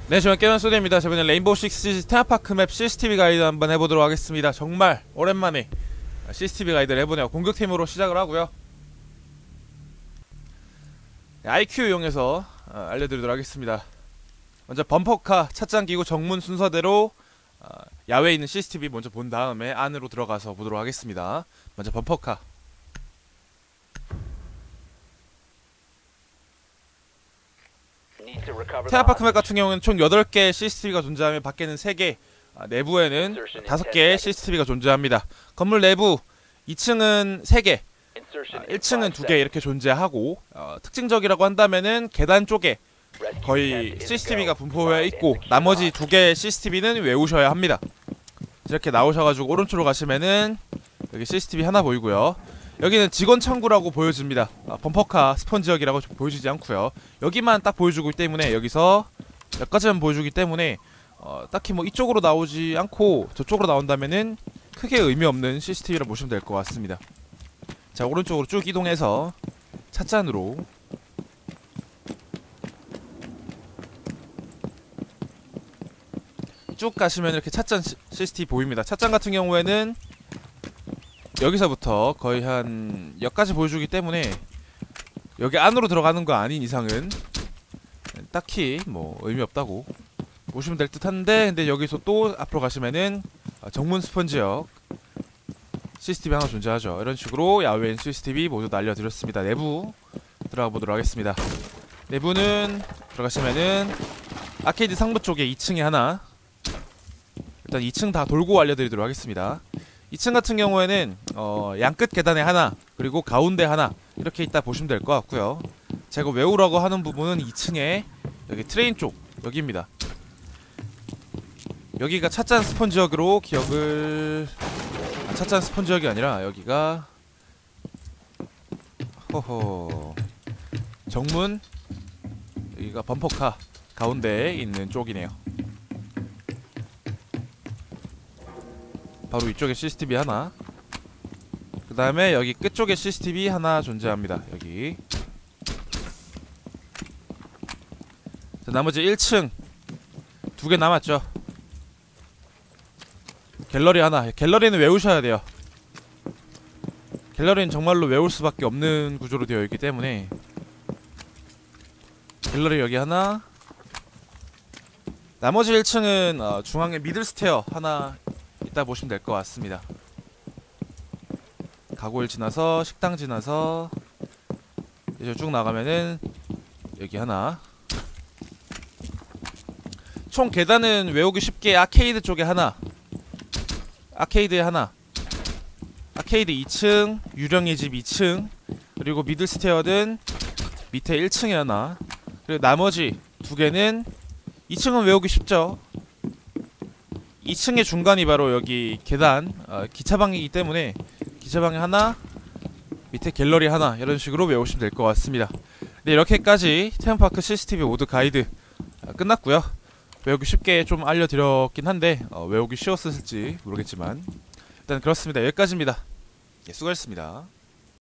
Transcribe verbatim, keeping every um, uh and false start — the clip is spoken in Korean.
네, 저는 깨어난 소리입니다. 저번에 레인보우 식스 테마파크 맵 씨씨티비 가이드 한번 해보도록 하겠습니다. 정말 오랜만에 씨씨티비 가이드를 해보네요. 공격팀으로 시작을 하고요. 아이큐 이용해서 어, 알려드리도록 하겠습니다. 먼저 범퍼카 찻잔 끼고 정문 순서대로 어, 야외에 있는 씨씨티비 먼저 본 다음에 안으로 들어가서 보도록 하겠습니다. 먼저 범퍼카. 테마파크 맵 같은 경우는 총 여덟 개의 씨씨티비가 존재하며 밖에는 세 개, 아, 내부에는 다섯 개의 씨씨티비가 존재합니다. 건물 내부 이 층은 세 개, 아, 일 층은 두 개 이렇게 존재하고, 어, 특징적이라고 한다면은 계단 쪽에 거의 씨씨티비가 분포되어 있고 나머지 두 개의 씨씨티비는 외우셔야 합니다. 이렇게 나오셔가지고 오른쪽으로 가시면은 여기 씨씨티비 하나 보이고요. 여기는 직원 창구라고 보여집니다. 아, 범퍼카 스폰 지역이라고 보여주지 않고요. 여기만 딱 보여주기 때문에 여기서 여기까지만 보여주기 때문에 어, 딱히 뭐 이쪽으로 나오지 않고 저쪽으로 나온다면은 크게 의미 없는 씨씨티비라 보시면 될 것 같습니다. 자, 오른쪽으로 쭉 이동해서 찻잔으로 쭉 가시면 이렇게 찻잔 씨씨티비 보입니다. 찻잔 같은 경우에는 여기서부터 거의 한 여기까지 보여주기 때문에 여기 안으로 들어가는 거 아닌 이상은 딱히 뭐 의미 없다고 보시면 될 듯 한데, 근데 여기서 또 앞으로 가시면은 정문 스펀지역 씨씨티비 하나 존재하죠. 이런 식으로 야외인 씨씨티비 모두 알려드렸습니다. 내부 들어가 보도록 하겠습니다. 내부는 들어가시면은 아케이드 상부 쪽에 이 층에 하나, 일단 이 층 다 돌고 알려드리도록 하겠습니다. 이 층 같은 경우에는 어, 양끝 계단에 하나, 그리고 가운데 하나 이렇게 있다 보시면 될 것 같고요. 제가 외우라고 하는 부분은 이 층에 여기 트레인 쪽 여기입니다. 여기가 찻잔 스폰 지역으로 기억을... 아, 찻잔 스폰 지역이 아니라 여기가 호호 정문, 여기가 범퍼카 가운데에 있는 쪽이네요. 바로 이쪽에 씨씨티비 하나, 그 다음에 여기 끝쪽에 씨씨티비 하나 존재합니다. 여기. 자, 나머지 일 층 두 개 남았죠. 갤러리 하나. 갤러리는 외우셔야 돼요. 갤러리는 정말로 외울 수밖에 없는 구조로 되어 있기 때문에 갤러리 여기 하나, 나머지 일 층은 어, 중앙에 미들 스테어 하나 이따 보시면 될 것 같습니다. 가구일 지나서 식당 지나서 이제 쭉 나가면은 여기 하나. 총 계단은 외우기 쉽게 아케이드 쪽에 하나, 아케이드에 하나, 아케이드 이 층, 유령의 집 이 층, 그리고 미들 스테어는 밑에 일 층에 하나, 그리고 나머지 두 개는 이 층은 외우기 쉽죠. 이 층의 중간이 바로 여기 계단, 어, 기차방이기 때문에 기차방에 하나, 밑에 갤러리 하나, 이런 식으로 외우시면 될 것 같습니다. 네, 이렇게까지 테마파크 씨씨티비 모드 가이드 어, 끝났고요. 외우기 쉽게 좀 알려드렸긴 한데 어, 외우기 쉬웠을지 모르겠지만 일단 그렇습니다. 여기까지입니다. 예, 수고하셨습니다.